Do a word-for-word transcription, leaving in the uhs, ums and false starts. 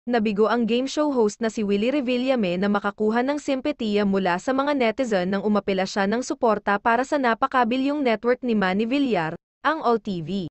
Nabigo ang game show host na si Willie Revillame na makakuha ng simpatiya mula sa mga netizen nang umapela siya ng suporta para sa napakabilyong network ni Manny Villar, ang All T V.